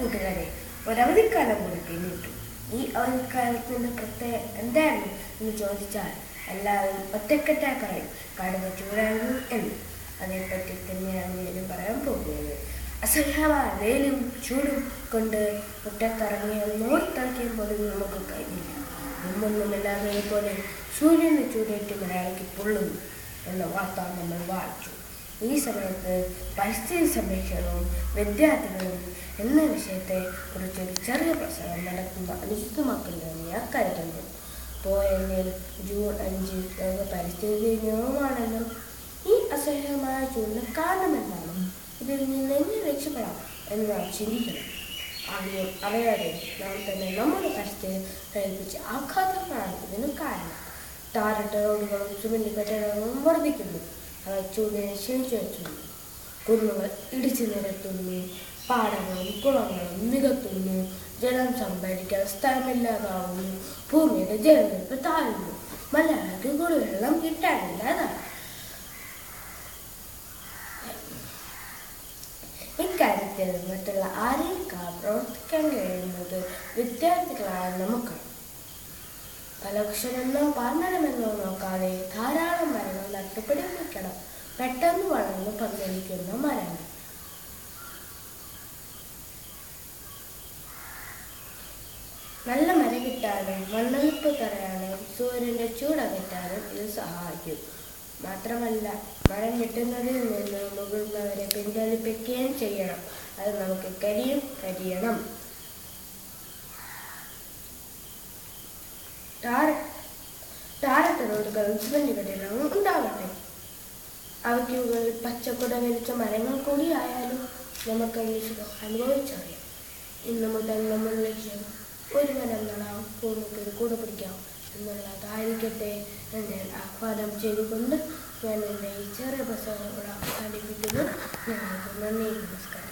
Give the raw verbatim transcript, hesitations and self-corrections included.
കൂട്ടുകാരെ, ഒരവധിക്കാലം കൂടി പിന്നിട്ടു. ഈ അവധിക്കാലത്തിൻ്റെ പ്രത്യേക എന്തായിരുന്നു എന്ന് ചോദിച്ചാൽ എല്ലാവരും ഒറ്റക്കെട്ടായി പറയും കടുവ ചൂടായിരുന്നു എന്ന്. അതേപ്പറ്റി തന്നെയാണ് ഞാനും പറയാൻ പോകുന്നത്. അസഹ്യമായ വെയിലും ചൂടും കൊണ്ട് മുറ്റത്തിറങ്ങിയ നോടിത്തളിക്കാൻ പോലും നമുക്ക് കഴിഞ്ഞില്ല. മുമ്പൊന്നുമില്ലാതെ പോലെ സൂര്യന് ചൂടേറ്റ് മലയാളിക്ക് പൊള്ളുന്നു എന്ന വാർത്ത നമ്മൾ വായിച്ചു. ഈ സമയത്ത് പരിസ്ഥിതി സംരക്ഷണവും വിദ്യാർത്ഥികളും എന്ന വിഷയത്തെ കുറിച്ചൊരു ചെറിയ പ്രസംഗം നടത്തുന്ന അനുചിതമാക്കുന്നതെന്ന് ഞാൻ കരുതുന്നു. പോയെങ്കിൽ ജൂൺ അഞ്ച് ലോക പരിസ്ഥിതി ദിനവുമാണല്ലോ. ഈ അസഹ്യമായ ചൂടിന് കാരണമെന്താണ്? ഇതിൽ നിന്ന് എങ്ങനെ രക്ഷപ്പെടാം എന്ന് നാം ചിന്തിക്കണം. ആദ്യം അറിയാതെ നാം തന്നെ നമ്മുടെ പരിസ്ഥിതി പ്രേരിപ്പിച്ച് ആഘാതങ്ങളാണ് ഇതിന് കാരണം. ടാറിട്ട റോഡുകളും സിമന്റ് കെട്ടിടങ്ങളും വർദ്ധിക്കുന്നു. അവ ചൂടിനെ ക്ഷണിച്ചു വെച്ചുന്നു. കുന്നുകൾ ഇടിച്ചു നിരത്തുന്നു. പാടങ്ങളും കുളങ്ങളും നികത്തുന്നു. ജലം സംഭരിക്കാൻ സ്ഥലമില്ലാതാവുന്നു. ഭൂമിയുടെ ജലനിരപ്പ് താഴുന്നു. മലയാളിക്ക് കുടിവെള്ളം കിട്ടാനില്ലാതാണ്. ഇക്കാര്യത്തിൽ മറ്റുള്ള ആരെയൊക്കെ പ്രവർത്തിക്കാൻ കഴിയുന്നത് വിദ്യാർത്ഥികളായ നമുക്കാണ്. പലക്ഷണമെന്നോ പാർന്നണമെന്നോ നോക്കാതെ ധാരാളം മരങ്ങൾ നട്ടുപിടിപ്പിക്കണം. പെട്ടെന്ന് വളർന്ന് പന്തലിക്കുന്ന മരങ്ങൾ. നല്ല മരം കിട്ടാനും മണ്ണൊലിപ്പ് തടയാനും സൂര്യന്റെ ചൂടകറ്റാനും ഇത് സഹായിക്കും. മാത്രമല്ല, മരം കിട്ടുന്നതിൽ നിന്ന് മുതിർന്നവരെ പിന്തലിപ്പിക്കുകയും ചെയ്യണം. അത് നമുക്ക് കഴിയും കഴിയണം. ടാറിട്ട റോഡുകളും സിമന്റ് കെട്ടിടങ്ങളും ഉണ്ടാകട്ടെ. അവയ്ക്ക് മുകളിൽ പച്ചക്കുട വിരിച്ച മരങ്ങൾ കൂടിയായാലും നമുക്ക് അന്വേഷിക്കാം, അനുഭവിച്ചറിയാം. ഇന്നു മുതൽ നമ്മൾ ലക്ഷ്യം ഒരു മരം നടാം, ഭൂമിക്ക് കൂടെ പിടിക്കാം എന്നുള്ളതായിരിക്കട്ടെ എന്ന് ആഹ്വാനം ചെയ്തുകൊണ്ട് ഞാൻ എൻ്റെ ഈ ചെറിയ പ്രസംഗങ്ങൾ അവസാനിപ്പിക്കുന്നു. ഞങ്ങൾക്ക് നന്ദി, നമസ്കാരം.